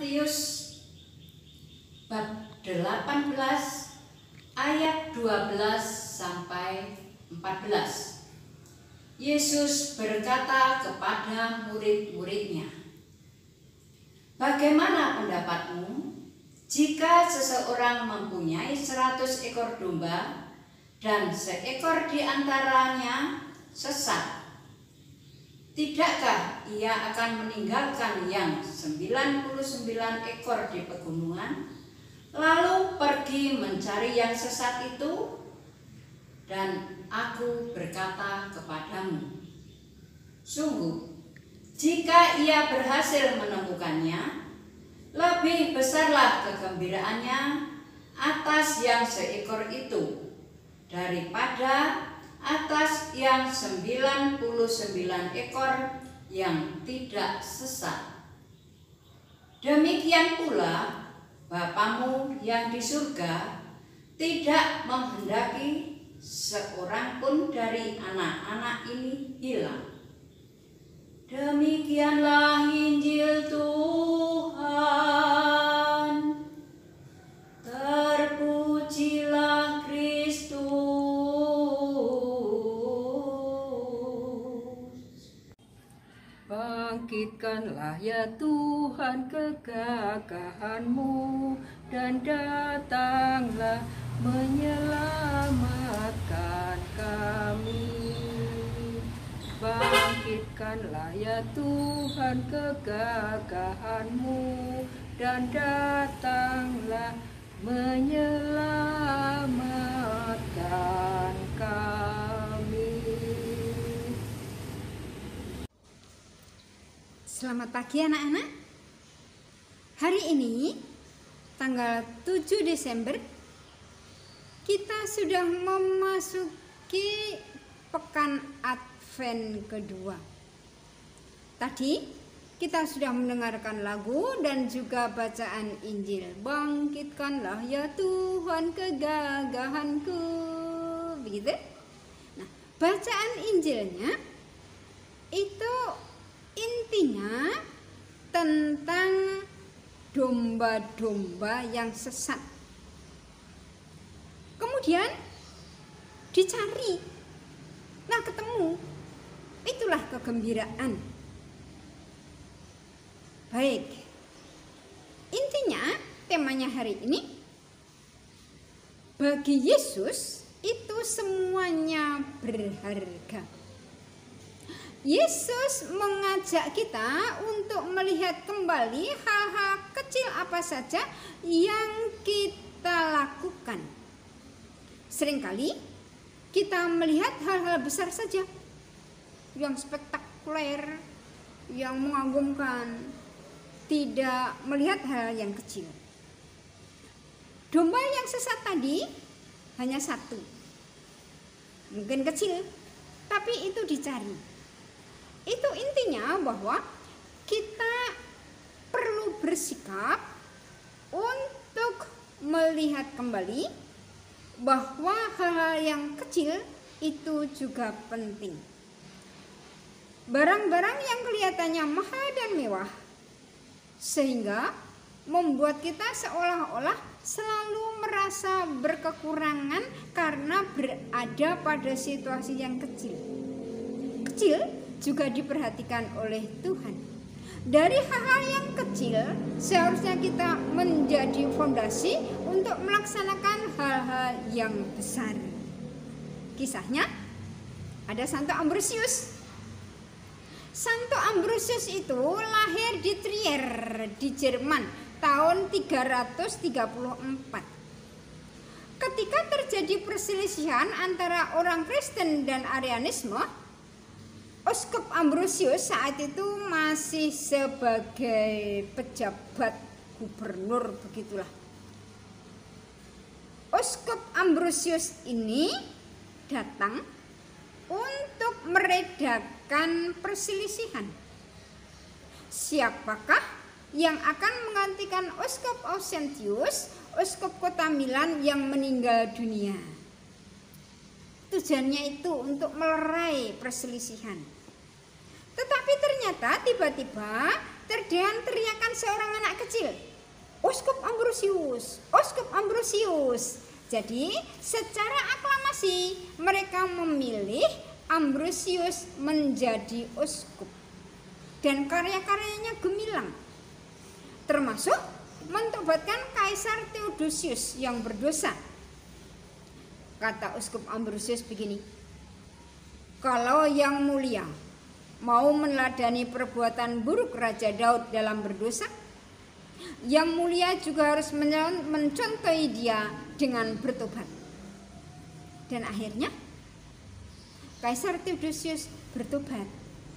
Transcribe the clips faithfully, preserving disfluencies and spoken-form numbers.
Matius bab delapan belas ayat dua belas sampai empat belas. Yesus berkata kepada murid-muridnya, "Bagaimana pendapatmu jika seseorang mempunyai seratus ekor domba dan seekor di antaranya sesat? Tidakkah ia akan meninggalkan yang sembilan puluh sembilan ekor di pegunungan, lalu pergi mencari yang sesat itu? Dan aku berkata kepadamu, sungguh, jika ia berhasil menemukannya, lebih besarlah kegembiraannya atas yang seekor itu daripada atas yang sembilan puluh sembilan ekor yang tidak sesat. Demikian pula Bapamu yang di surga tidak menghendaki seorang pun dari anak-anak ini hilang." Demikianlah Injil Tuhan. Terpujilah Kristus. Bangkitkanlah ya Tuhan kegagahan-Mu, dan datanglah menyelamatkan kami. Bangkitkanlah ya Tuhan kegagahan-Mu, dan datanglah menyelamatkan kami. Selamat pagi anak-anak. Hari ini tanggal tujuh Desember kita sudah memasuki pekan Advent kedua. Tadi kita sudah mendengarkan lagu dan juga bacaan Injil. Bangkitkanlah ya Tuhan kegagahanku. Begitu? Nah, bacaan Injilnya itu intinya tentang domba-domba yang sesat. Kemudian dicari, nah ketemu, itulah kegembiraan. Baik, intinya temanya hari ini, bagi Yesus itu semuanya berharga. Yesus mengajak kita untuk melihat kembali hal-hal kecil apa saja yang kita lakukan. Seringkali kita melihat hal-hal besar saja, yang spektakuler, yang mengagumkan, tidak melihat hal yang kecil. Domba yang sesat tadi hanya satu, mungkin kecil, tapi itu dicari. Itu intinya bahwa kita perlu bersikap untuk melihat kembali bahwa hal-hal yang kecil itu juga penting. Barang-barang yang kelihatannya mahal dan mewah sehingga membuat kita seolah-olah selalu merasa berkekurangan karena berada pada situasi yang kecil. Kecil juga diperhatikan oleh Tuhan. Dari hal-hal yang kecil seharusnya kita menjadi fondasi untuk melaksanakan hal-hal yang besar. Kisahnya ada Santo Ambrosius. Santo Ambrosius itu lahir di Trier di Jerman tahun tiga ratus tiga puluh empat. Ketika terjadi perselisihan antara orang Kristen dan Arianisme, Uskup Ambrosius saat itu masih sebagai pejabat gubernur, begitulah. Uskup Ambrosius ini datang untuk meredakan perselisihan. Siapakah yang akan menggantikan Uskup Ausentius, Uskup Kota Milan yang meninggal dunia? Tujuannya itu untuk melerai perselisihan. Tetapi ternyata tiba-tiba terdengar teriakan seorang anak kecil. Uskup Ambrosius, Uskup Ambrosius. Jadi secara aklamasi mereka memilih Ambrosius menjadi uskup. Dan karya-karyanya gemilang. Termasuk mentobatkan Kaisar Theodosius yang berdosa. Kata Uskup Ambrosius begini, kalau yang mulia mau meneladani perbuatan buruk Raja Daud dalam berdosa, yang mulia juga harus mencontohi dia dengan bertobat. Dan akhirnya Kaisar Theodosius bertobat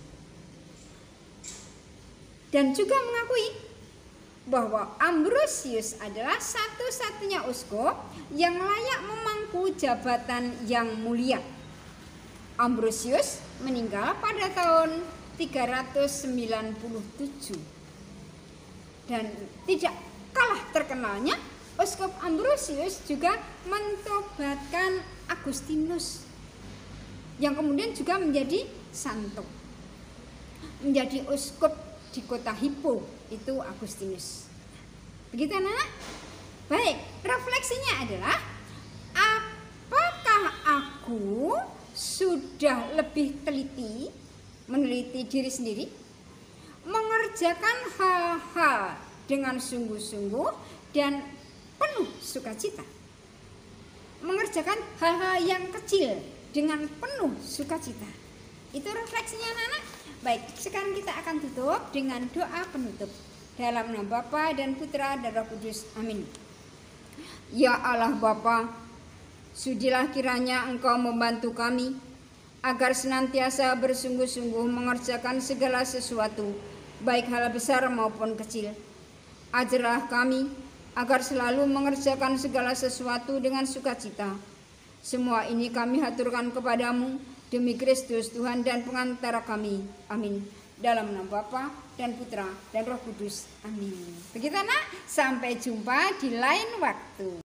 dan juga mengakui bahwa Ambrosius adalah satu-satunya uskup yang layak memangku jabatan yang mulia. Ambrosius meninggal pada tahun tiga ratus sembilan puluh tujuh. Dan tidak kalah terkenalnya, Uskup Ambrosius juga mentobatkan Agustinus yang kemudian juga menjadi santo, menjadi uskup di kota Hippo, itu Agustinus. Begitu anak-anak? Baik, refleksinya adalah, apakah aku sudah lebih teliti meneliti diri sendiri, mengerjakan hal-hal dengan sungguh-sungguh dan penuh sukacita, mengerjakan hal-hal yang kecil dengan penuh sukacita. Itu refleksinya anak-anak. Baik, sekarang kita akan tutup dengan doa penutup. Dalam nama Bapa dan Putra dan Roh Kudus. Amin. Ya Allah Bapa, sudilah kiranya Engkau membantu kami agar senantiasa bersungguh-sungguh mengerjakan segala sesuatu, baik hal besar maupun kecil. Ajarlah kami agar selalu mengerjakan segala sesuatu dengan sukacita. Semua ini kami haturkan kepadamu demi Kristus Tuhan dan pengantara kami. Amin. Dalam nama Bapa dan Putra dan Roh Kudus. Amin. Begitu anak, sampai jumpa di lain waktu.